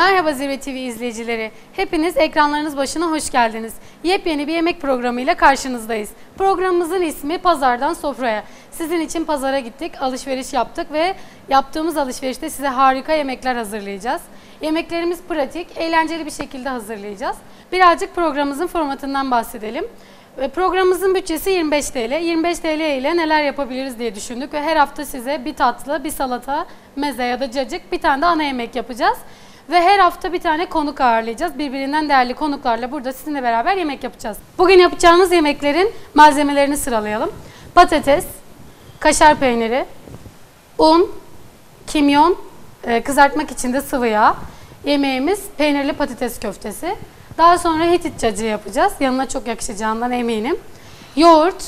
Merhaba Zirve TV izleyicileri. Hepiniz ekranlarınız başına hoş geldiniz. Yepyeni bir yemek programıyla karşınızdayız. Programımızın ismi Pazardan Sofraya. Sizin için pazara gittik, alışveriş yaptık ve yaptığımız alışverişte size harika yemekler hazırlayacağız. Yemeklerimiz pratik, eğlenceli bir şekilde hazırlayacağız. Birazcık programımızın formatından bahsedelim. Programımızın bütçesi 25 TL. 25 TL ile neler yapabiliriz diye düşündük ve her hafta size bir tatlı, bir salata, meze ya da cacık, bir tane de ana yemek yapacağız. Ve her hafta bir tane konuk ağırlayacağız. Birbirinden değerli konuklarla burada sizinle beraber yemek yapacağız. Bugün yapacağımız yemeklerin malzemelerini sıralayalım. Patates, kaşar peyniri, un, kimyon, kızartmak için de sıvı yağ. Yemeğimiz peynirli patates köftesi. Daha sonra Hitit cacığı yapacağız. Yanına çok yakışacağından eminim. Yoğurt,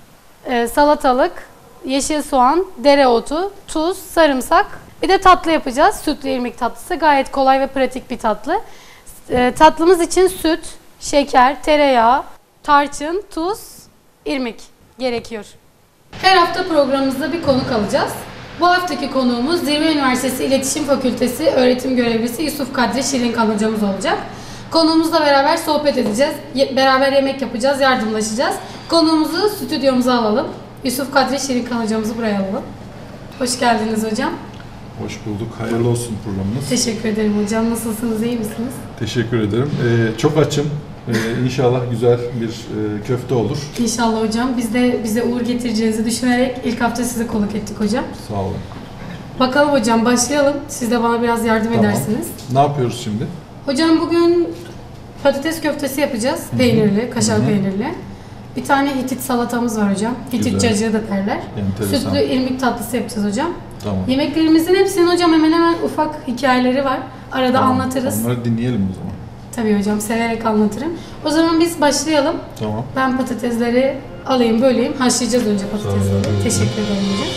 salatalık, yeşil soğan, dereotu, tuz, sarımsak. Bir de tatlı yapacağız. Sütlü irmik tatlısı. Gayet kolay ve pratik bir tatlı. Tatlımız için süt, şeker, tereyağı, tarçın, tuz, irmik gerekiyor. Her hafta programımızda bir konuk alacağız. Bu haftaki konuğumuz Zirve Üniversitesi İletişim Fakültesi öğretim görevlisi Yusuf Kadri Şirinkan hocamız olacak. Konuğumuzla beraber sohbet edeceğiz. Beraber yemek yapacağız, yardımlaşacağız. Konuğumuzu stüdyomuza alalım. Yusuf Kadri Şirinkan hocamızı buraya alalım. Hoş geldiniz hocam. Hoş bulduk. Hayırlı olsun programımız. Teşekkür ederim hocam. Nasılsınız? İyi misiniz? Teşekkür ederim. Çok açım. İnşallah güzel bir köfte olur. İnşallah hocam. Biz de bize uğur getireceğinizi düşünerek ilk hafta sizi konuk ettik hocam. Sağ olun. Bakalım hocam, başlayalım. Siz de bana biraz yardım edersiniz. Ne yapıyoruz şimdi? Hocam bugün patates köftesi yapacağız. Peynirli, kaşar peynirli. Bir tane Hitit salatamız var hocam. Hitit cacığı da derler. Enteresan. Sütlü irmik tatlısı yapacağız hocam. Tamam. Yemeklerimizin hepsinin hocam hemen hemen ufak hikayeleri var. Arada anlatırız. Onları dinleyelim o zaman. Tabii hocam, severek anlatırım. O zaman biz başlayalım. Tamam. Ben patatesleri alayım, böleyim. Haşlayacağız önce patatesleri. Teşekkür ederim hocam.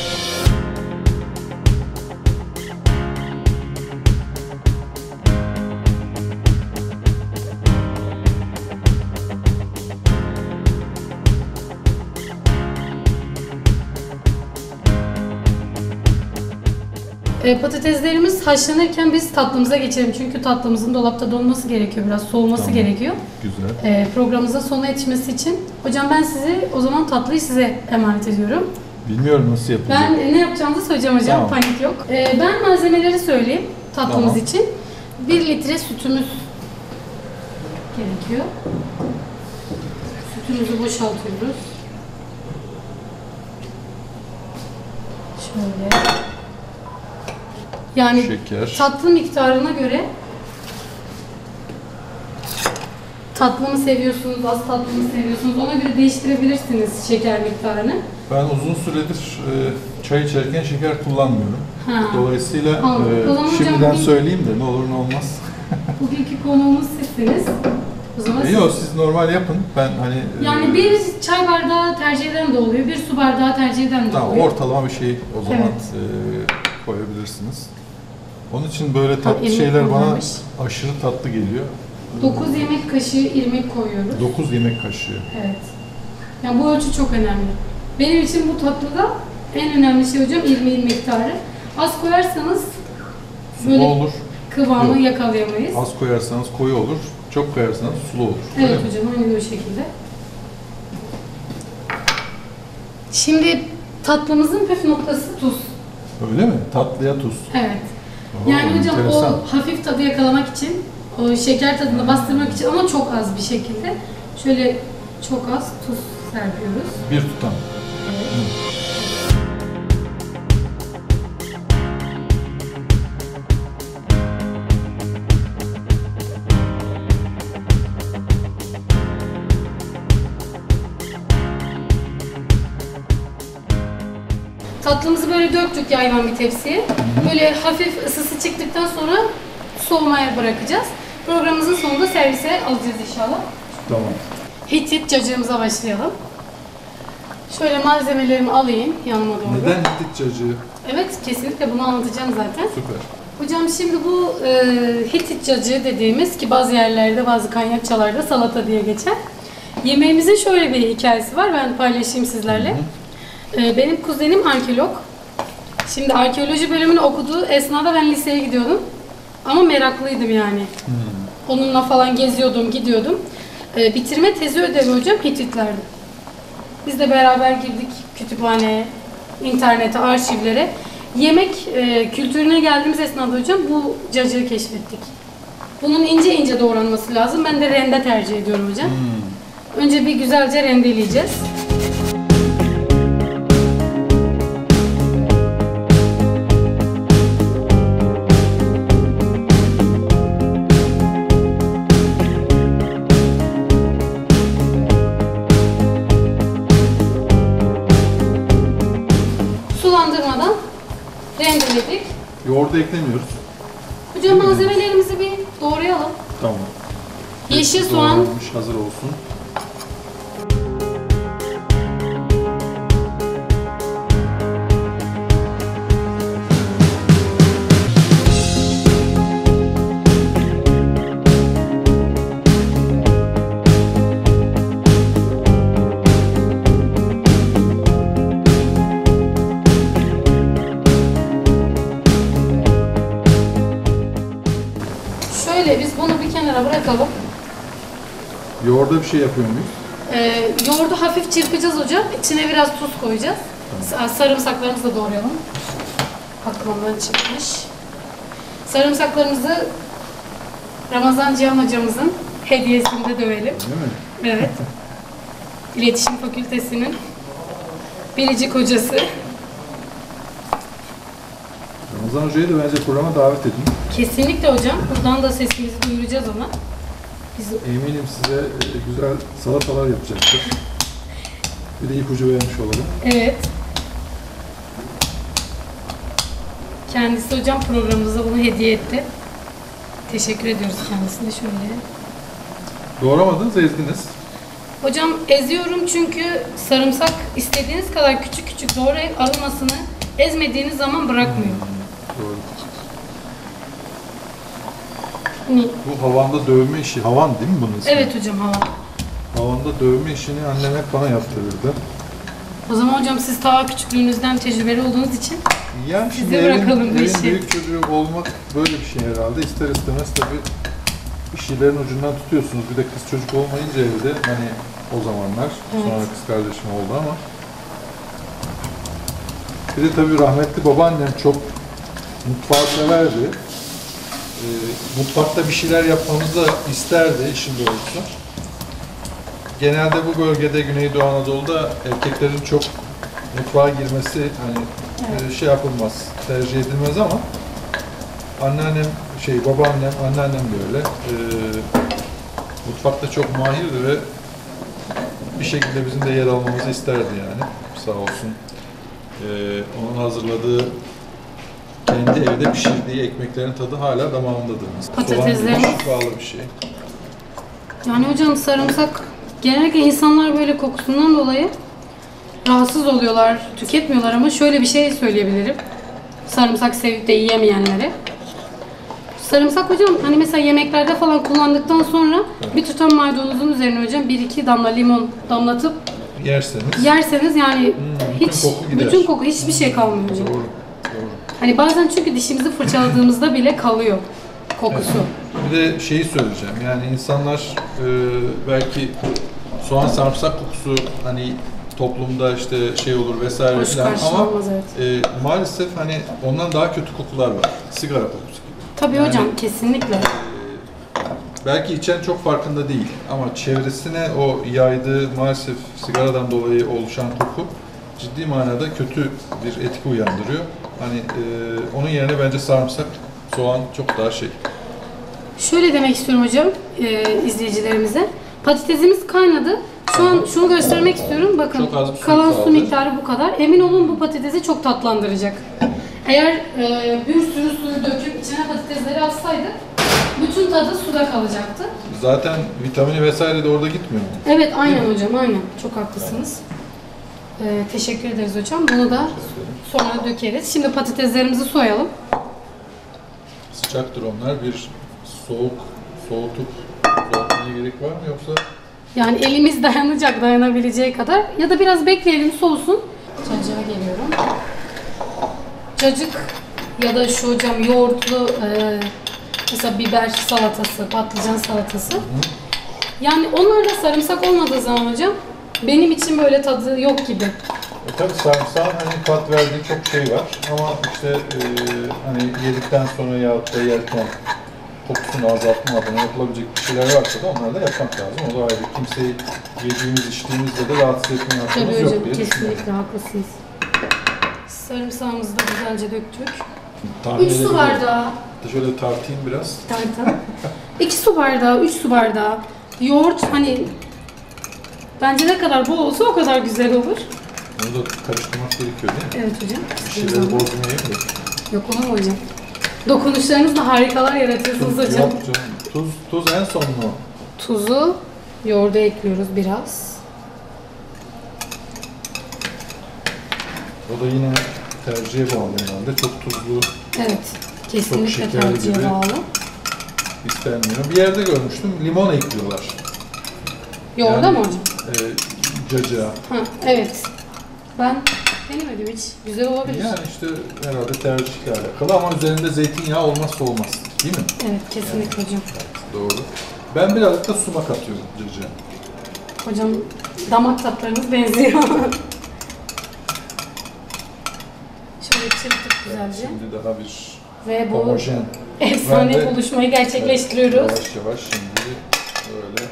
Patateslerimiz haşlanırken biz tatlımıza geçelim. Çünkü tatlımızın dolapta donması gerekiyor. Biraz soğuması gerekiyor. Güzel. Programımızın sonuna yetişmesi için. Hocam ben sizi, o zaman tatlıyı size emanet ediyorum. Bilmiyorum nasıl yapacağız. Ben ne yapacağımızı söyleyeceğim hocam. Tamam. Panik yok. Ben malzemeleri söyleyeyim tatlımız için. 1 litre sütümüz gerekiyor. Sütümüzü boşaltıyoruz. Şöyle. Yani şeker. Tatlı miktarına göre tatlı mı seviyorsunuz, az tatlı mı seviyorsunuz, ona göre değiştirebilirsiniz şeker miktarını. Ben uzun süredir çay içerken şeker kullanmıyorum. Dolayısıyla şimdiden söyleyeyim de ne olur ne olmaz. Bugünkü konuğumuz sizsiniz. O zaman Yok, siz normal yapın. Ben hani yani bir çay bardağı tercih eden de oluyor, bir su bardağı tercih eden de oluyor. Tamam, ortalama bir şey o zaman koyabilirsiniz. Onun için böyle tatlı şeyler bana aşırı tatlı geliyor. 9 yemek kaşığı irmik koyuyoruz. 9 yemek kaşığı. Evet. Yani bu ölçü çok önemli. Benim için bu tatlıda en önemli şey hocam irmiğin miktarı. Az koyarsanız böyle olur. Kıvamı yakalayamayız. Az koyarsanız koyu olur, çok koyarsanız sulu olur. Evet hocam, aynı o şekilde. Şimdi tatlımızın püf noktası tuz. Öyle mi? Tatlıya tuz. Evet. Oo, yani hocam enteresan. o hafif tadı yakalamak için, o şeker tadını bastırmak için ama çok az bir şekilde şöyle çok az tuz serpiyoruz. Bir tutam. Evet. Tatlımızı böyle döktük yayvan bir tepsiye. Böyle hafif ısısı çıktıktan sonra soğumaya bırakacağız. Programımızın sonunda servise alacağız inşallah. Tamam. Hitit cacığımıza başlayalım. Şöyle malzemelerimi alayım yanıma doğru. Neden Hitit cacığı? Evet, kesinlikle bunu anlatacağım zaten. Süper. Hocam şimdi bu Hitit cacığı dediğimiz, ki bazı yerlerde, bazı kanyakçalarda salata diye geçer. Yemeğimizin şöyle bir hikayesi var, ben paylaşayım sizlerle. Benim kuzenim arkeolog. Şimdi arkeoloji bölümünü okuduğu esnada ben liseye gidiyordum. Ama meraklıydım yani. Onunla falan geziyordum, gidiyordum. Bitirme tezi ödevi hocam Hititlerdi. Biz de beraber girdik kütüphaneye, internete, arşivlere. Yemek kültürüne geldiğimiz esnada hocam bu cacığı keşfettik. Bunun ince ince doğranması lazım. Ben de rende tercih ediyorum hocam. Önce bir güzelce rendeleyeceğiz. Sulandırmadan rendeledik. Yoğurdu eklemiyoruz. Hocam malzemelerimizi bir doğrayalım. Tamam. Yeşil soğan. Doğranmış, hazır olsun. Şöyle biz bunu bir kenara bırakalım. Yoğurda bir şey yapıyor muyuz? Yoğurdu hafif çırpacağız hocam. İçine biraz tuz koyacağız. Sarımsaklarımızı da doğrayalım. Aklımdan çıkmış. Sarımsaklarımızı Ramazan Cihan hocamızın hediyesinde dövelim. Değil mi? Evet. İletişim Fakültesi'nin biricik hocası. Ramazan Hoca'yı da bence programa davet edin. Kesinlikle hocam. Buradan da sesimizi duyuracağız ona. Biz... Eminim size güzel salatalar yapacaktır. Bir de ipucu vermiş olalım. Evet. Kendisi hocam programımıza bunu hediye etti. Teşekkür ediyoruz kendisine şöyle. Doğramadınız, ezdiniz. Hocam eziyorum çünkü sarımsak istediğiniz kadar küçük küçük doğrayıp aromasını ezmediğiniz zaman bırakmıyor. Doğru. Hani... Bu havanda dövme işi, havan değil mi bunun ismi? Evet hocam hava. Havanda dövme işini annem hep bana yaptırırdı. O zaman hocam siz ta küçüklüğünüzden tecrübeli olduğunuz için Yani şimdi size bırakalım bu evin işi. büyük çocuğu olmak böyle bir şey herhalde. İster istemez tabii bir şeylerin ucundan tutuyorsunuz. Bir de kız çocuk olmayınca evde hani o zamanlar, sonra kız kardeşim oldu ama bir de tabii rahmetli babaannem çok mutfağı severdi. Mutfakta bir şeyler yapmamızı da isterdi işin doğrusu. Genelde bu bölgede Güneydoğu Anadolu'da erkeklerin çok mutfağa girmesi hani şey yapılmaz, tercih edilmez ama anneannem, babaannem, anneannem böyle mutfakta çok mahirdi ve bir şekilde bizim de yer almamızı isterdi yani. Sağ olsun. Onun hazırladığı, kendi evde pişirdiği ekmeklerin tadı hala damağımdadır. Patateslerimiz. Soğan bağlı bir şey. Yani hocam sarımsak genellikle insanlar böyle kokusundan dolayı rahatsız oluyorlar, tüketmiyorlar ama şöyle bir şey söyleyebilirim. Sarımsak sevip de yiyemeyenlere. Sarımsak hocam hani mesela yemeklerde falan kullandıktan sonra bir tutam maydanozun üzerine hocam 1-2 damla limon damlatıp yerseniz yani hiç bütün koku hiçbir şey kalmıyor hocam. Doğru. Hani bazen çünkü dişimizi fırçaladığımızda bile kalıyor kokusu. Evet. Bir de şeyi söyleyeceğim yani insanlar belki soğan sarımsak kokusu hani toplumda işte şey olur vesaire falan ama maalesef hani ondan daha kötü kokular var. Sigara kokusu gibi. Tabii yani, hocam kesinlikle. Belki içen çok farkında değil ama çevresine o yaydığı maalesef sigaradan dolayı oluşan koku ciddi manada kötü bir etki uyandırıyor. Hani onun yerine bence sarımsak, soğan çok daha şey. Şöyle demek istiyorum hocam izleyicilerimize. Patatesimiz kaynadı. Şu an şunu göstermek istiyorum. Bakın kalan su miktarı bu kadar. Emin olun bu patatesi çok tatlandıracak. Eğer bir sürü suyu döküp içine patatesleri atsaydık bütün tadı suda kalacaktı. Zaten vitamini vesaire de orada gitmiyor mu? Evet aynen hocam aynen. Çok haklısınız. Teşekkür ederiz hocam. Bunu da sonra dökeriz. Şimdi patateslerimizi soyalım. Sıcaktır onlar. Bir soğutup soğutmaya gerek var mı yoksa? Yani elimiz dayanabileceği kadar ya da biraz bekleyelim soğusun. Cacığa geliyorum. Cacık ya da şu hocam yoğurtlu Mesela biber salatası, patlıcan salatası. Yani onlarda sarımsak olmadığı zaman hocam benim için böyle tadı yok gibi. Tabii sarımsağın hani tat verdiği çok şey var ama işte hani yedikten sonra yahut da yerken kokusunu azaltma adına yapılabilecek bir şeyler varsa da onları da yapmak lazım. O da ayrı. Kimseyi yediğimiz, içtiğimizde de rahatsız etmeye hakkımız Tabii yok hocam, diye kesinlikle düşünüyorum. haklısınız. Sarımsağımızı da güzelce döktük. Tahmin 3 su edebiliyorum. bardağı Şöyle tartayım biraz. tartan. 2 su bardağı, 3 su bardağı yoğurt, hani bence ne kadar bol olsa o kadar güzel olur. Bunu da karıştırmak gerekiyor değil mi? Evet hocam. Bir şeyleri bozmayayım da. Yok olur mu hocam? Dokunuşlarınızla harikalar yaratıyorsunuz hocam. Yok canım. Tuz en son mu? Tuzu yoğurda ekliyoruz biraz. O da yine tercihe bağlı herhalde. Çok tuzlu Evet. Kesinlikle şekerli tercihe gibi. bağlı. istenmiyor. Bir yerde görmüştüm. Limon ekliyorlar. Yoğurda Yani, mı hocam? Cacığa. Ha, evet. Ben denemedim hiç. Güzel olabilir. Yani işte herhalde tercihle alakalı ama üzerinde zeytinyağı olmazsa olmaz. Değil mi? Evet, kesinlikle hocam. Doğru. Ben birazcık da sumak atıyorum cacığa. Hocam damak tatlarınız benziyor. Şöyle çırptık güzelce. Şimdi daha bir Ve bu homojen. efsane Ben de- buluşmayı gerçekleştiriyoruz. Yavaş yavaş şimdi böyle.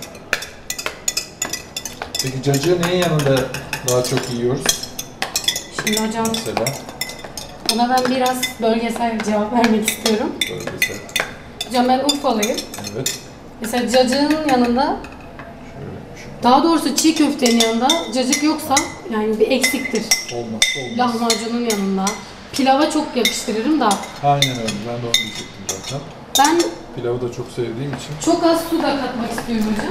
Peki cacığı neyin yanında daha çok yiyoruz Şimdi hocam mesela? buna ben biraz bölgesel bir cevap vermek istiyorum. Bölgesel. Hocam ben Urfalıyım. Evet. Mesela cacığın yanında, Şöyle şu daha doğrusu çiğ köftenin yanında cacık yoksa yani bir eksiktir. olmazsa olmaz. Lahmacunun yanında. Pilava çok yakıştırırım da Aynen öyle. Ben de onu diyecektim zaten. ben Pilavı da çok sevdiğim için. çok az su da katmak istiyorum hocam.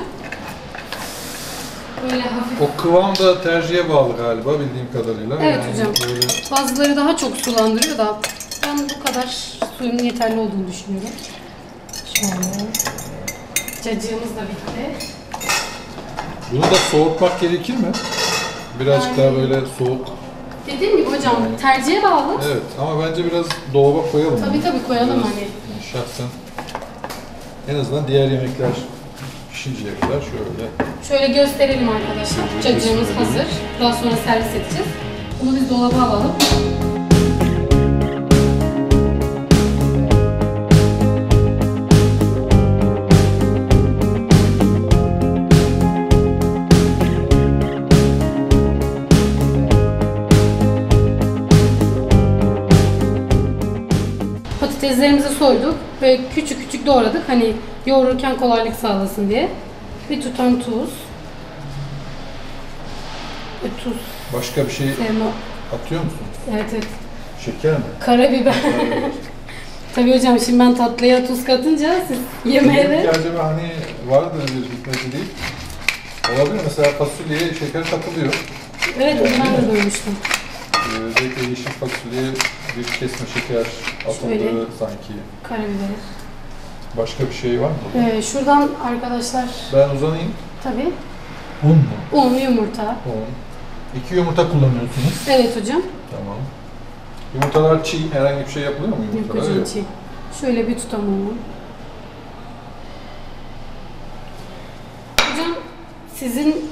Böyle hafif. O kıvam da tercihe bağlı galiba bildiğim kadarıyla. Evet hocam. Böyle Bazıları daha çok sulandırıyor da ben bu kadar suyun yeterli olduğunu düşünüyorum. Şöyle. Cacığımız da bitti. bunu da soğutmak gerekir mi? Birazcık Yani- daha böyle soğuk. Dediğim gibi hocam tercihe bağlı. Evet ama bence biraz dolaba koyalım. Tabii tabii koyalım Biraz, hani. yani şahsen en azından diğer yemekler pişinceye kadar şöyle. Şöyle gösterelim arkadaşlar. Cacığımız hazır. Daha sonra servis edeceğiz. Bunu biz dolaba alalım. Patateslerimizi soyduk ve küçük küçük doğradık. Hani yoğururken kolaylık sağlasın diye. Bir tutam tuz. Ve tuz. Başka bir şey Sevme. atıyor musun? Evet evet. Şeker mi? Karabiber. Tabii hocam şimdi ben tatlıya tuz katınca siz yemeğe Dedim de... ki acaba hani vardır bir hikmeti değil. Olabilir mesela fasulyeye şeker katılıyor. Evet onu ben de duymuştum. Özellikle yeşil fasulyeye bir kesme şeker atıldığı Şöyle. sanki. Karabiber. Başka bir şey var mı? Şuradan arkadaşlar Ben uzanayım. tabii Un mu? un, yumurta. Un. 2 yumurta kullanıyorsunuz. Evet hocam. Tamam. Yumurtalar çiğ, herhangi bir şey yapılıyor mu Yok yumurtalar? hocam çiğ. Şöyle bir tutam un. Hocam sizin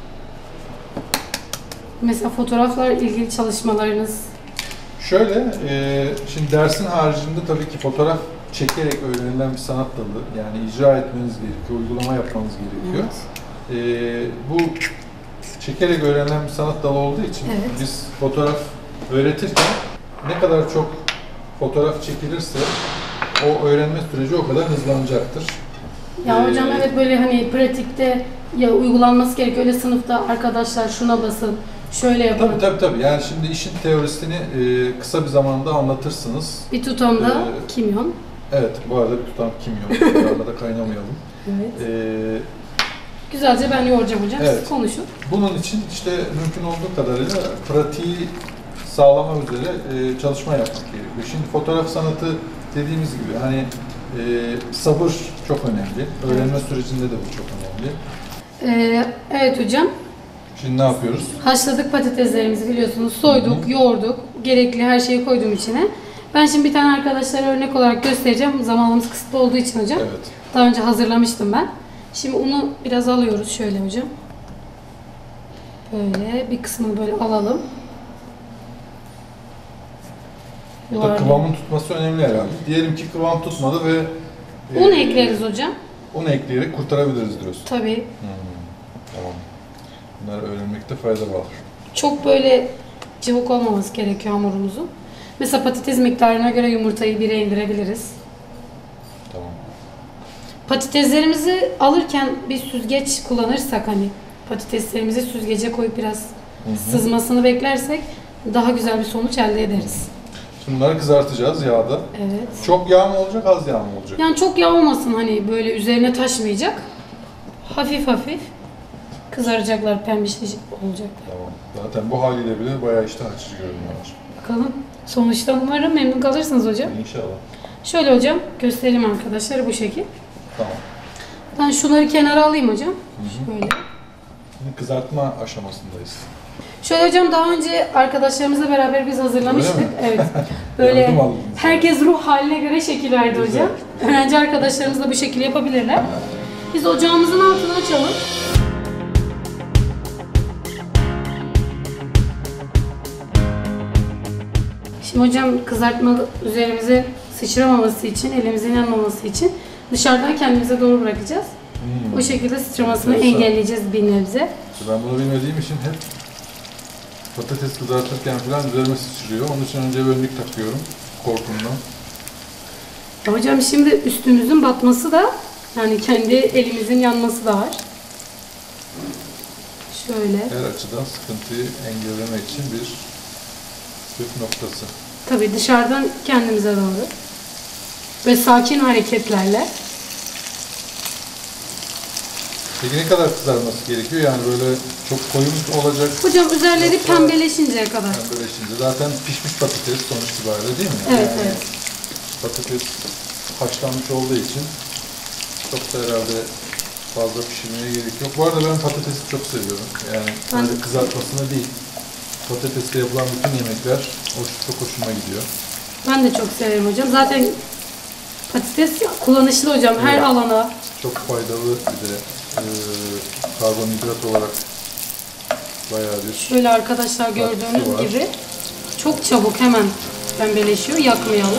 mesela fotoğraflarla ilgili çalışmalarınız Şöyle, şimdi dersin haricinde tabii ki fotoğraf çekerek öğrenilen bir sanat dalı. Yani icra etmeniz gerekiyor, uygulama yapmanız gerekiyor. Bu çekerek öğrenilen bir sanat dalı olduğu için Evet. biz fotoğraf öğretirken ne kadar çok fotoğraf çekilirse o öğrenme süreci o kadar hızlanacaktır. ya hocam evet böyle hani pratikte ya uygulanması gerekiyor. Öyle sınıfta arkadaşlar şuna basın, şöyle yapın. Tabii. Yani şimdi işin teorisini kısa bir zamanda anlatırsınız. Bir tutam da Ee, kimyon. Evet, bu arada bir tutam kimyon. Bu arada kaynamayalım. Evet. Ee, Güzelce ben yoğuracağım hocam. Evet. Siz konuşun. Bunun için işte mümkün olduğu kadarıyla pratiği sağlama üzere çalışma yapmak gerekiyor. Şimdi fotoğraf sanatı dediğimiz gibi hani sabır çok önemli. Öğrenme sürecinde de bu çok önemli. Evet hocam. Şimdi ne yapıyoruz? Haşladık patateslerimizi biliyorsunuz. Soyduk, yoğurduk. Gerekli her şeyi koydum içine. Ben şimdi bir tane arkadaşlara örnek olarak göstereceğim. Zamanımız kısıtlı olduğu için hocam. Evet. Daha önce hazırlamıştım ben. Şimdi unu biraz alıyoruz şöyle hocam. Böyle bir kısmını böyle alalım. Burada kıvamın tutması önemli herhalde. Diyelim ki kıvam tutmadı ve un ekleriz hocam. Un ekleyerek kurtarabiliriz diyorsun. Tabii. Tamam. Bunları öğrenmekte fayda var. Çok böyle cıvık olmaması gerekiyor hamurumuzun. Mesela patates miktarına göre yumurtayı 1'e indirebiliriz. Tamam. Patateslerimizi alırken bir süzgeç kullanırsak hani patateslerimizi süzgece koyup biraz sızmasını beklersek daha güzel bir sonuç elde ederiz. Şimdi bunları kızartacağız yağda. Evet. Çok yağ mı olacak, az yağ mı olacak? Yani çok yağ olmasın hani böyle üzerine taşmayacak. Hafif hafif kızaracaklar, pembişlik olacak. Tamam. Zaten bu haliyle bile bayağı iştah açıcı görünüyor. Bakalım. Sonuçta umarım memnun kalırsınız hocam. İnşallah. Şöyle hocam göstereyim arkadaşlar bu şekil. Tamam. Ben şunları kenara alayım hocam. Şöyle. Şimdi kızartma aşamasındayız. Şöyle hocam daha önce arkadaşlarımızla beraber biz hazırlamıştık. Öyle mi? Evet. Böyle Yardım aldınız. herkes ruh haline göre şekil verdi Güzel. hocam. Öğrenci arkadaşlarımız da bu şekil yapabilirler. Biz ocağımızın altını açalım. Şimdi hocam kızartma üzerimize sıçramaması için, elimizin yanmaması için dışarıdan kendimize doğru bırakacağız. O şekilde sıçramasını Enteresan. engelleyeceğiz bir nebze. Ben bunu bilmediğim için hep patates kızartırken falan üzerime sıçrıyor. Onun için önce bir önlük takıyorum korkumdan. Hocam şimdi üstümüzün batması da yani kendi elimizin yanması da var. Şöyle. Her açıdan sıkıntıyı engellemek için bir püf noktası. Tabii dışarıdan kendimize doğru. Ve sakin hareketlerle. Peki ne kadar kızarması gerekiyor? Yani böyle çok koyu mu olacak? Hocam üzerleri Yoksa pembeleşinceye kadar. pembeleşince. Zaten pişmiş patates sonuç itibariyle değil mi? Evet, Yani evet. patates haşlanmış olduğu için çok da herhalde fazla pişirmeye gerek yok. Bu arada ben patatesi çok seviyorum. Yani sadece kızartmasını değil, patatesle yapılan bütün yemekler çok hoşuma gidiyor. Ben de çok severim hocam. Zaten patates kullanışlı hocam her Evet. alana. Çok faydalı bir de karbonhidrat olarak bayağı bir... Şöyle arkadaşlar gördüğünüz var. gibi çok çabuk hemen pembeleşiyor. Yakmayalım.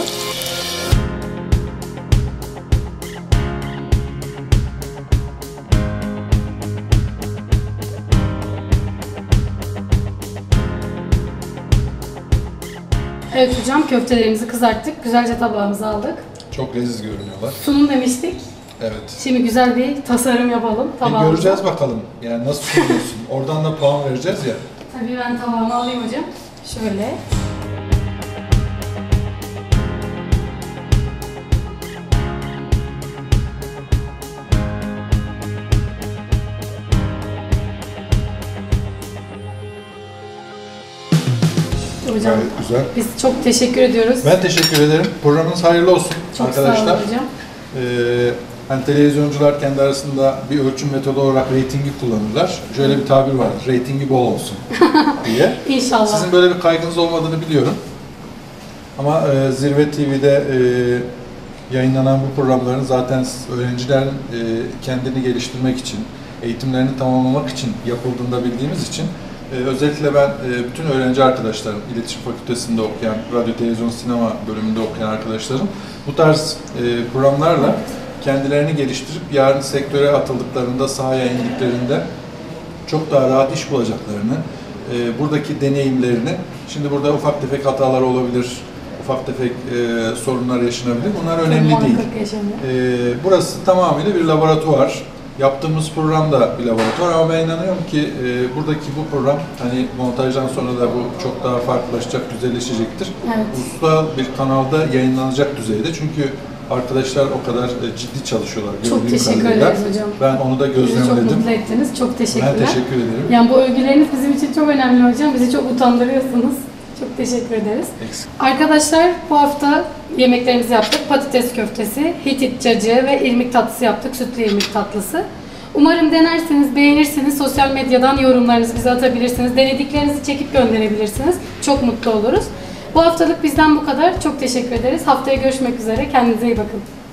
Evet hocam köftelerimizi kızarttık. Güzelce tabağımıza aldık. Çok leziz görünüyorlar. Sunum demiştik. Evet. Şimdi güzel bir tasarım yapalım Bir tabağımıza. göreceğiz bakalım. Yani nasıl sunuyorsun? Oradan da puan vereceğiz ya. Tabii ben tabağımı alayım hocam. Şöyle. Hocam Gayet güzel. biz çok teşekkür ediyoruz. Ben teşekkür ederim. Programınız hayırlı olsun Çok arkadaşlar. sağ olun hocam. Hani televizyoncular kendi arasında bir ölçüm metodu olarak reytingi kullanırlar. Şöyle bir tabir var, reytingi bol olsun diye. İnşallah. Sizin böyle bir kaygınız olmadığını biliyorum. Ama Zirve TV'de yayınlanan bu programların zaten öğrencilerin kendini geliştirmek için, eğitimlerini tamamlamak için yapıldığını bildiğimiz için özellikle ben bütün öğrenci arkadaşlarım, İletişim Fakültesi'nde okuyan, radyo, televizyon, sinema bölümünde okuyan arkadaşlarım bu tarz programlarla kendilerini geliştirip yarın sektöre atıldıklarında, sahaya indiklerinde çok daha rahat iş bulacaklarını, buradaki deneyimlerini, şimdi burada ufak tefek hatalar olabilir, ufak tefek sorunlar yaşanabilir. Bunlar önemli değil. Burası tamamıyla bir laboratuvar. Yaptığımız program da bir laboratuvar ama ben inanıyorum ki buradaki bu program hani montajdan sonra da bu çok daha farklılaşacak, güzelleşecektir. Evet. Ulusal bir kanalda yayınlanacak düzeyde çünkü arkadaşlar o kadar ciddi çalışıyorlar. Çok gördüğüm teşekkür kadarıyla. ederiz hocam. Ben onu da Bizi çok gözlemledim. mutlu ettiniz. Çok teşekkürler. Ben teşekkür ederim. Yani bu övgüleriniz bizim için çok önemli hocam. Bizi çok utandırıyorsunuz. Çok teşekkür ederiz. Eksik. Arkadaşlar bu hafta yemeklerimizi yaptık. Patates köftesi, Hitit cacığı ve irmik tatlısı yaptık. Sütlü irmik tatlısı. Umarım denersiniz, beğenirsiniz. Sosyal medyadan yorumlarınızı bize atabilirsiniz. Denediklerinizi çekip gönderebilirsiniz. Çok mutlu oluruz. Bu haftalık bizden bu kadar. Çok teşekkür ederiz. Haftaya görüşmek üzere. Kendinize iyi bakın.